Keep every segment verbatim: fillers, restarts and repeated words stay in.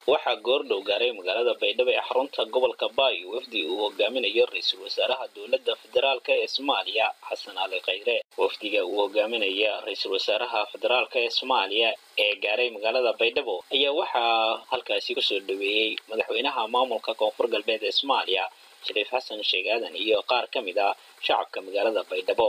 waxaa goordhow gaaray magaalada Baydhabo ee xarunta gobolka Bay wafdi uu hogaaminayo ra'iisul wasaaraha dowladda federaalka ee Soomaaliya Xasan Ali Khayre. Wafdiga uu hogaaminayo ra'iisul wasaaraha federaalka ee Soomaaliya ee gaaray magaalada Baydhabo ayaa waxaa halkaasi ku soo dhaweeyay madaxweynaha maamulka Koonfur Galbeed ee Soomaaliya Shariif Xasan Sheikh Aadan iyo qaar ka mid ah shacabka magaalada Baydhabo.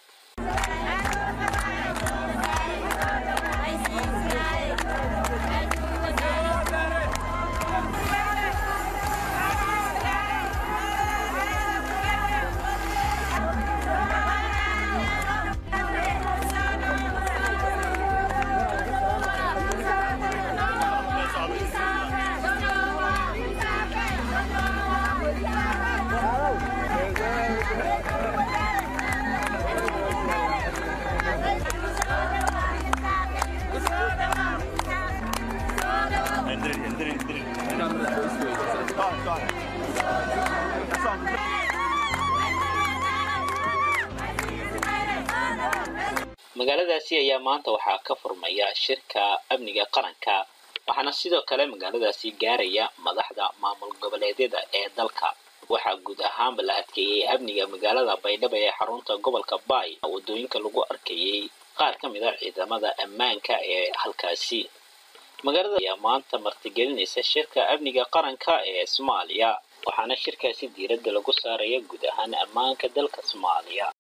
magaaladaasi ayaa maanta waxaa ka furmaya shirka amniga qaranka waxaana sidoo kale magaaladaasi gaaraya madaxda maamul goboleedyada ee dalka. waxaa guud ahaan la adkeeyay amniga magaalada Baydhabo ee xarunta gobolka Bay wadooyinka lagu arkayay qaar ka mid ah ciidamada ammaanka ee halkaasi. magaalada ayaa maanta martigelinaysa shirka amniga qaranka ee Soomaaliya waxaana shirkaasi diiradda lagu saaraya guud ahaan ammaanka dalka Soomaaliya.